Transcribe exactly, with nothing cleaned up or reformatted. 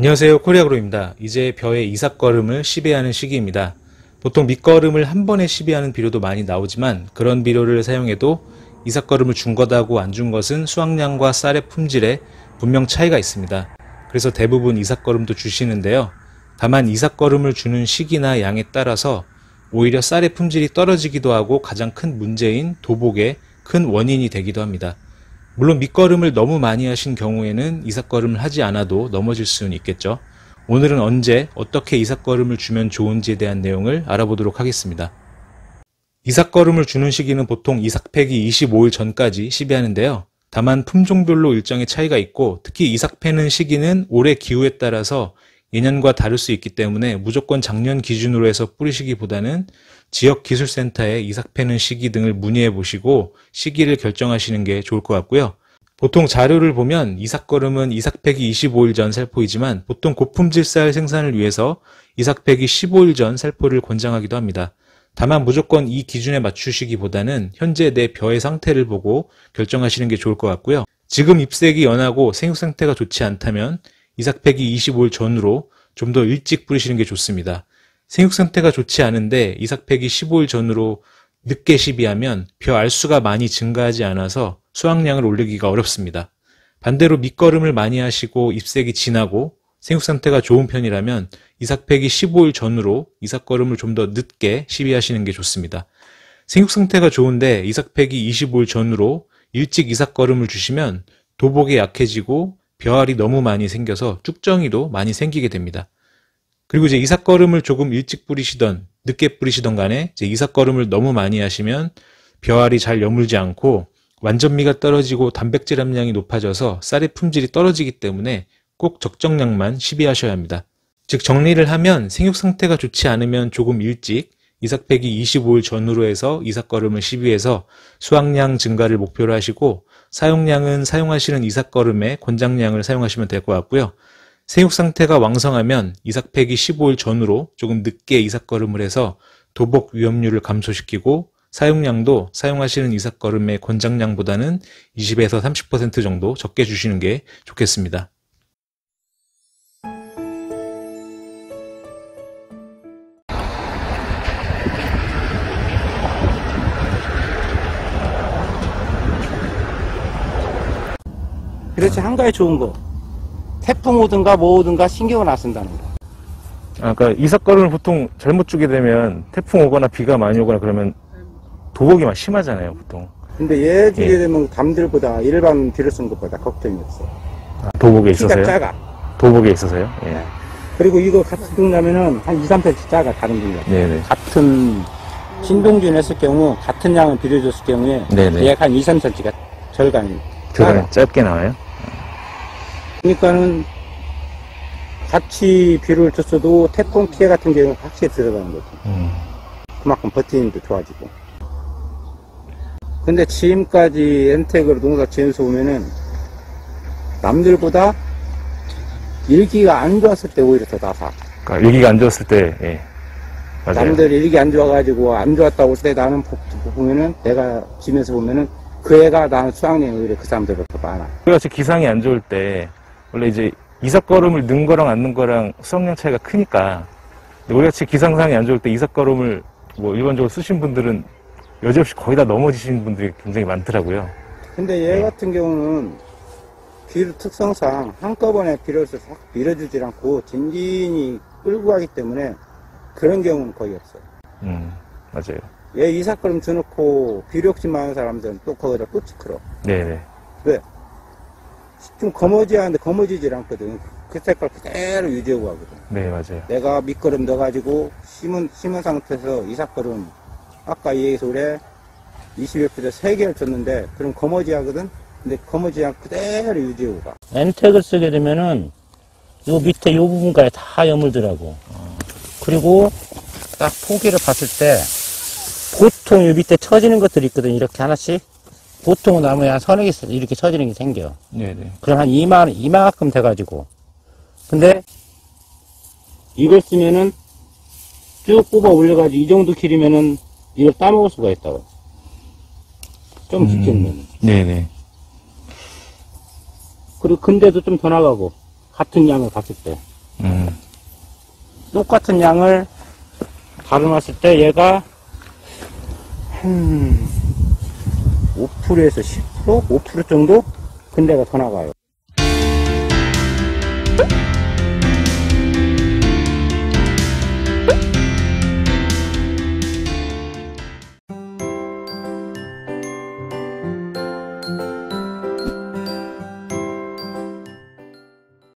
안녕하세요, 코리아그로입니다. 이제 벼의 이삭거름을 시비하는 시기입니다. 보통 밑거름을 한 번에 시비하는 비료도 많이 나오지만 그런 비료를 사용해도 이삭거름을 준 것하고 안 준 것은 수확량과 쌀의 품질에 분명 차이가 있습니다. 그래서 대부분 이삭거름도 주시는데요. 다만 이삭거름을 주는 시기나 양에 따라서 오히려 쌀의 품질이 떨어지기도 하고 가장 큰 문제인 도복의 큰 원인이 되기도 합니다. 물론 밑거름을 너무 많이 하신 경우에는 이삭거름을 하지 않아도 넘어질 수는 있겠죠. 오늘은 언제 어떻게 이삭거름을 주면 좋은지에 대한 내용을 알아보도록 하겠습니다. 이삭거름을 주는 시기는 보통 이삭패기 이십오 일 전까지 시비하는데요. 다만 품종별로 일정의 차이가 있고 특히 이삭 패는 시기는 올해 기후에 따라서 예년과 다를 수 있기 때문에 무조건 작년 기준으로 해서 뿌리시기보다는 지역기술센터에 이삭 패는 시기 등을 문의해 보시고 시기를 결정하시는 게 좋을 것 같고요. 보통 자료를 보면 이삭거름은 이삭패기 이십오 일 전 살포이지만 보통 고품질 쌀 생산을 위해서 이삭패기 십오 일 전 살포를 권장하기도 합니다. 다만 무조건 이 기준에 맞추시기보다는 현재 내 벼의 상태를 보고 결정하시는 게 좋을 것 같고요. 지금 잎색이 연하고 생육 상태가 좋지 않다면 이삭패기 이십오 일 전으로 좀 더 일찍 뿌리시는 게 좋습니다. 생육 상태가 좋지 않은데 이삭패기 십오 일 전으로 늦게 시비하면 벼 알수가 많이 증가하지 않아서 수확량을 올리기가 어렵습니다. 반대로 밑거름을 많이 하시고 잎색이 진하고 생육 상태가 좋은 편이라면 이삭패기 십오 일 전으로 이삭거름을 좀 더 늦게 시비하시는 게 좋습니다. 생육 상태가 좋은데 이삭패기 이십오 일 전으로 일찍 이삭거름을 주시면 도복이 약해지고 벼알이 너무 많이 생겨서 쭉정이도 많이 생기게 됩니다. 그리고 이제 이삭거름을 조금 일찍 뿌리시던 늦게 뿌리시던 간에 이제 이삭거름을 너무 많이 하시면 벼알이 잘 여물지 않고 완전미가 떨어지고 단백질 함량이 높아져서 쌀의 품질이 떨어지기 때문에 꼭 적정량만 시비하셔야 합니다. 즉 정리를 하면 생육 상태가 좋지 않으면 조금 일찍 이삭패기 이십오 일 전후로 해서 이삭거름을 시비해서 수확량 증가를 목표로 하시고 사용량은 사용하시는 이삭거름의 권장량을 사용하시면 될 것 같고요. 생육 상태가 왕성하면 이삭패기 십오 일 전후로 조금 늦게 이삭거름을 해서 도복 위험률을 감소시키고 사용량도 사용하시는 이삭거름의 권장량보다는 이십에서 삼십 퍼센트 정도 적게 주시는 게 좋겠습니다. 그렇지, 한 가지 좋은 거. 태풍 오든가 뭐 오든가 신경을 안 쓴다는 거. 아, 그러니까 이삭거름을 보통 잘못 주게 되면 태풍 오거나 비가 많이 오거나 그러면 도복이 막 심하잖아요, 보통. 근데 얘 주게 예. 되면 담들보다 일반 비료 쓴 것보다 걱정이 없어. 아, 도복에 있어서요? 키가 작아. 도복에 있어서요? 예. 그리고 이거 같은 동라면은 한 이, 삼 센티미터 작아, 다른 동라. 네네. 같은 신동준 했을 경우, 같은 양을 비료 줬을 경우에 네네. 얘가 한 이, 삼 센티미터가 절간이. 절간이 짧게 나와요? 그러니까는 같이 비료를 줬어도 태풍 피해 같은 경우는 확실히 들어가는 거죠. 음. 그만큼 버티는도 좋아지고. 근데 지금까지 엔텍으로 농사 지어서 보면은 남들보다 일기가 안 좋았을 때 오히려 더 나사. 그러니까 일기가 안 좋았을 때, 예. 맞아요. 남들 일기 안 좋아가지고 안 좋았다고 했을 때 나는 보면은 내가 지면서 보면은 그 애가 나는 수확량이 오히려 그 사람들보다 더 많아. 우리같이 기상이 안 좋을 때 원래 이제 이삭거름을 넣은 거랑 안 넣은 거랑 수확량 차이가 크니까 우리같이 기상상이 안 좋을 때 이삭거름을 뭐 일반적으로 쓰신 분들은 여지없이 거의 다 넘어지신 분들이 굉장히 많더라고요. 근데 얘 네. 같은 경우는 비료 특성상 한꺼번에 비료를 싹 밀어주질 않고 진진이 끌고 가기 때문에 그런 경우는 거의 없어요. 음, 맞아요. 얘 이삭거름 줘놓고 비료 욕심 많은 사람들은 또 거기다 또 치크러. 네네. 왜? 좀 거머지하는데 거머지질 않거든. 그 색깔 그대로 유지하고 가거든. 네, 맞아요. 내가 밑거름 넣어가지고 심은, 심은 상태에서 이삭거름 아까 얘기해서 그래 이십여 피트 세 개를 줬는데 그럼 거머지 하거든. 근데 거머지 않고 그대로 유지하고 가. 엔텍을 쓰게 되면은 요 밑에 요 부분까지 다 여물더라고. 어. 그리고 딱 포기를 봤을 때 보통 요 밑에 처지는 것들이 있거든. 이렇게 하나씩. 보통은 나무에 한 서너 개 이렇게 처지는 게 생겨. 네네. 그럼 한 이만, 이만큼 돼가지고. 근데 이걸 쓰면은 쭉 뽑아 올려가지고 이 정도 길이면은 이걸 따먹을 수가 있다고. 좀 깊게면. 음, 네네. 그리고 근데도 좀 더 나가고. 같은 양을 봤을 때. 음. 똑같은 양을 다뤄놨을 때 얘가 한 오 퍼센트에서 십 퍼센트? 오 퍼센트 정도? 근데가 더 나가요.